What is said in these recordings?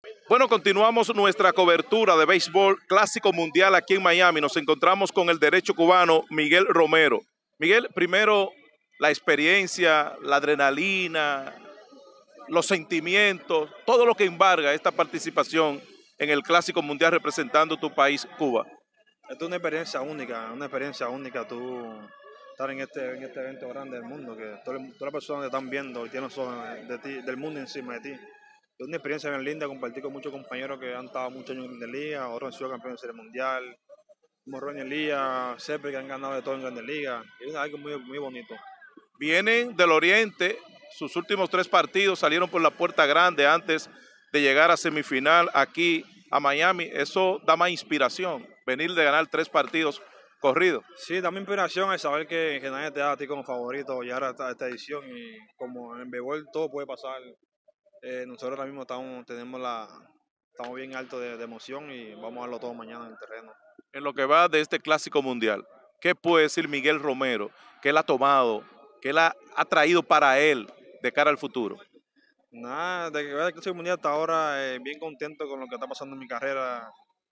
Bueno, continuamos nuestra cobertura de béisbol clásico mundial aquí en Miami. Nos encontramos con el derecho cubano Miguel Romero. Miguel, primero la experiencia, la adrenalina, los sentimientos, todo lo que embarga esta participación en el clásico mundial representando tu país, Cuba. Esto es una experiencia única tú estar en este evento grande del mundo, que todas las personas te están viendo y tienen los ojos de ti, del mundo encima de ti. Es una experiencia bien linda, compartir con muchos compañeros que han estado muchos años en Grandes Ligas, otros han sido campeones de serie mundial, como Ronnie Elías, siempre que han ganado de todo en Grandes Ligas. Es algo muy, muy bonito. Vienen del Oriente, sus últimos 3 partidos salieron por la puerta grande antes de llegar a semifinal aquí a Miami. Eso da más inspiración, venir de ganar 3 partidos corridos. Sí, dame inspiración al saber que nadie te da a ti como favorito llegar a esta edición, y como en el béisbol todo puede pasar. Nosotros ahora mismo estamos bien altos de emoción y vamos a darlo todo mañana en el terreno. En lo que va de este clásico mundial, ¿qué puede decir Miguel Romero que él ha tomado, que él ha traído para él de cara al futuro? Nada, de que vaya el Clásico Mundial hasta ahora, bien contento con lo que está pasando en mi carrera,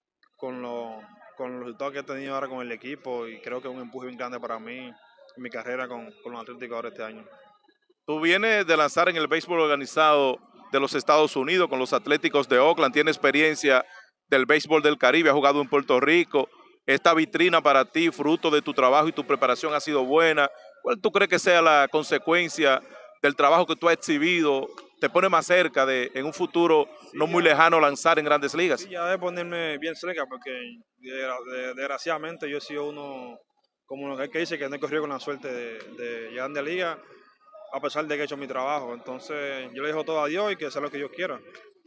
con los resultados que he tenido ahora con el equipo, y creo que es un empuje bien grande para mí en mi carrera con los Atléticos ahora este año. Tú vienes de lanzar en el béisbol organizado de los Estados Unidos con los Atléticos de Oakland, tienes experiencia del béisbol del Caribe, has jugado en Puerto Rico. Esta vitrina para ti, fruto de tu trabajo y tu preparación, ha sido buena. ¿Cuál tú crees que sea la consecuencia del trabajo que tú has exhibido? ¿Te pone más cerca de, en un futuro no muy lejano, lanzar en Grandes Ligas? Sí, ya de ponerme bien cerca, porque desgraciadamente yo he sido uno, como lo que dice, que no he corrido con la suerte de llegar de liga, a pesar de que he hecho mi trabajo. Entonces yo le dejo todo a Dios y que sea lo que Dios quiera.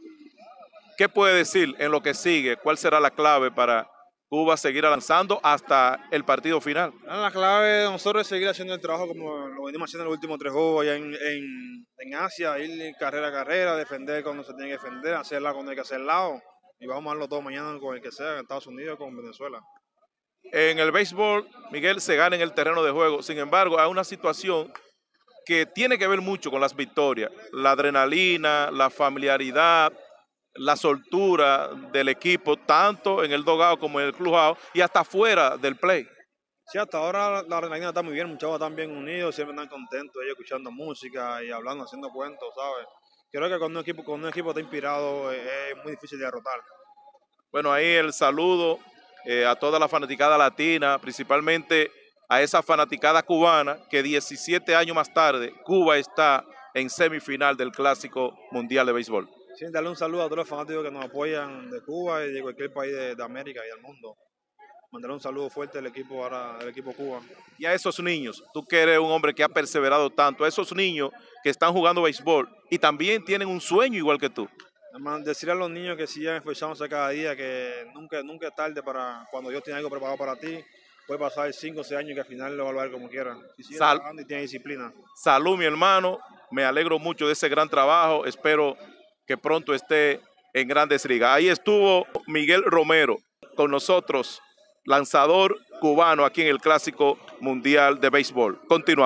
¿Qué puede decir en lo que sigue? ¿Cuál será la clave para Cuba seguir avanzando hasta el partido final? La clave de nosotros es seguir haciendo el trabajo como lo venimos haciendo en los últimos 3 juegos allá en Asia, ir carrera a carrera, defender cuando se tiene que defender, hacerla cuando hay que hacer lado, y vamos a darlo todo mañana con el que sea, en Estados Unidos o con Venezuela. En el béisbol, Miguel, se gana en el terreno de juego. Sin embargo, hay una situación que tiene que ver mucho con las victorias. La adrenalina, la familiaridad, la soltura del equipo, tanto en el dugout como en el clubhouse y hasta fuera del play. Sí, hasta ahora la adrenalina está muy bien, muchachos están bien unidos, siempre están contentos, ellos escuchando música y hablando, haciendo cuentos, ¿sabes? Creo que cuando un equipo está inspirado es muy difícil de derrotar. Bueno, ahí el saludo a toda la fanaticada latina, principalmente a esa fanaticada cubana que 17 años más tarde, Cuba está en semifinal del Clásico Mundial de Béisbol. Sí, darle un saludo a todos los fanáticos que nos apoyan de Cuba y de cualquier país de América y del mundo. Mandarle un saludo fuerte al equipo Cuba. Y a esos niños, tú que eres un hombre que ha perseverado tanto, a esos niños que están jugando béisbol y también tienen un sueño igual que tú. Además, decirle a los niños que sigan esforzándose cada día, que nunca es tarde para cuando Dios tiene algo preparado para ti. Puede pasar 5 o 6 años que al final lo va a lograr como quiera. Si sigue trabajando y tiene disciplina. Salud, mi hermano. Me alegro mucho de ese gran trabajo. Espero que pronto esté en Grandes Ligas. Ahí estuvo Miguel Romero con nosotros, lanzador cubano aquí en el Clásico Mundial de Béisbol. Continuamos.